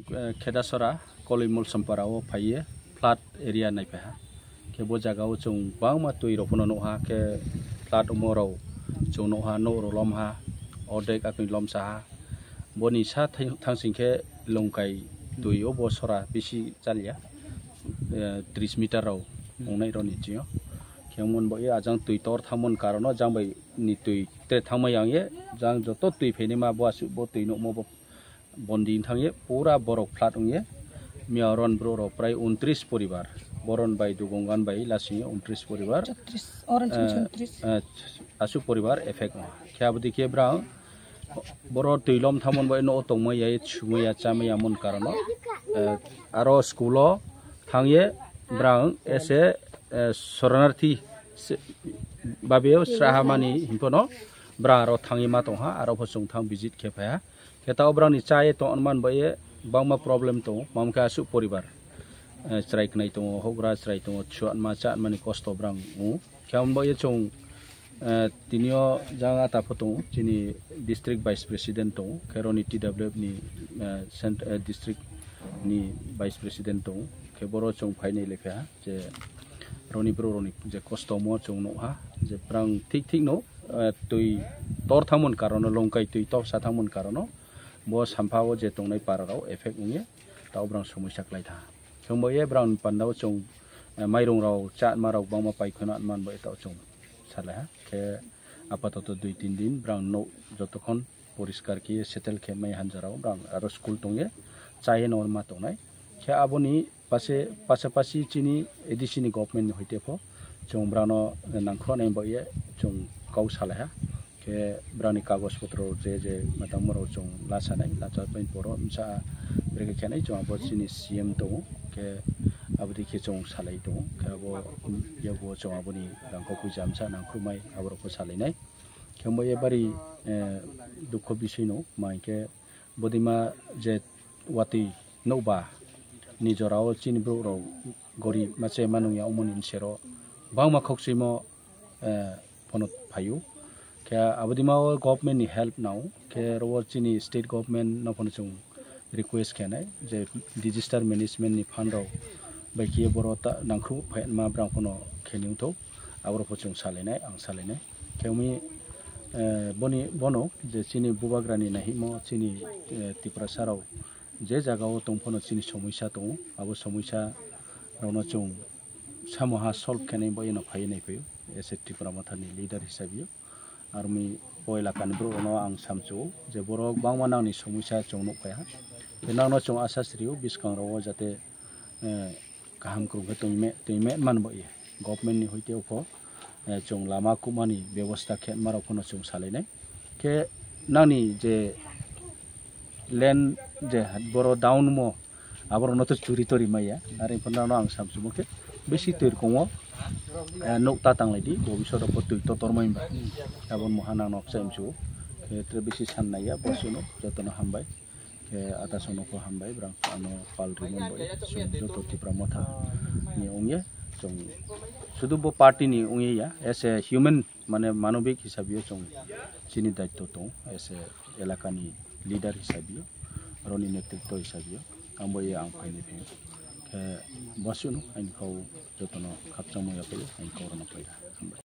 Kedasora Kolimul Samparao Paye flat area naipa ke bo jagao chung bangma tui ropono no ha ke flat umoro chung no ha no rolom ha odek akni lom sa boni sa thangsing ke longkai tui obo sora bisi chalia 30 meter raw onai ro ni chio kemon bo ya jang tui tor thamon karono jang bai ni tui te thamai yang ye jang joto tui pheni ma bo asu bo tui no mo bo bondin thangye pura borok flat ongye miaron bro ro prai 29 poribar boron bai dugongan bai lasi 29 poribar asu poribar effect khyabudi ke bra boro tuilom thamon bai no tongmai yai chumaya chamaya mon karono aro skulo thangye brang ese soranarthi babeo srahamani himpono bra ro thangi ma tongha aro phosung thang visit khepaya keta obrang ni chaye to onman baye bangma problem to mamka su poribar strike nai to hogra strike to chuan ma cha mani kosto brang u kyam baye chong tinio janga ta photo chini district vice president to keroni tw ni district ni vice president to keboro chong phainai lekha je roni bro roni je kosto mo chong no ha je brang thik thik no tui tor thamon karono longkai tui to sa thamon karono bo sampao je tongnai parao effect unge taw brang somosak lai tha chongboye brang pandao chong mairong rao chat marau bangma paikhona man bai taw chong sala ke apatot 2-3 din brang no jotokon poriskar ki settle ke mai hanjarao brang aro school tongye chaye norma tongnai ke aboni pasapasi chini edisini government hoite pho chong brano nangkhro nai boye chong kau sala ke brani kagos potro je matamoro chong lasanai lacha pain poro msa breke khanai chong abo chini cm to ke abdi ke chong salai to ke abo yago chong aboni rangko pujamsa nangkhumai abro ko salai nai kemboye bari dukho bisoi no mai ke bodima je wati noba nijorao chini bro ro gori mache manungya omonin sero bangma khoksimo ponot phayu ke abadima government ni help now ke ro chini state government no pon chung request khanai je disaster management ni fund ro bai ke borota nangkhru phain ma brang kono kheniu to abro phochung salenai ang salenai kemi boni bono je chini bubagrani nahi mo chini tiprasarau je jagao tongphono chini somoisa to abo somoisa rono chung samoha solve khanai bai no phai nai phayo ese tripura mathani leader hisabi army boila kan bro no ang samchu je borok bangma nangni somoisa chongno kaya benangno chong asasriu biskang ro jate kaham krungke toime man boye government ni hoite upho chong lama kumani ব্যবস্থা khet maro kono chong salainai ke nani je land je boro down mo abro no to churi tori maya are ponano ang samchu moke besi toir kongo nokta tanglai di bobisoro potui totormai ba abon mohana nok samchu ke trebisi sannaya bosuno jotono hambai ke atasono ko hambai brang ano palri mon boy joto tipra motha ni ongye chong sudu bo party ni ongye ya as a human mane manobik hisabiyo chong chini daitto to as a elaka ni leader hisabiyo roni netritto hisabiyo amboye ang paine pe ke bosuno ain kau jotono khapchamo ya pe ain kau rono paira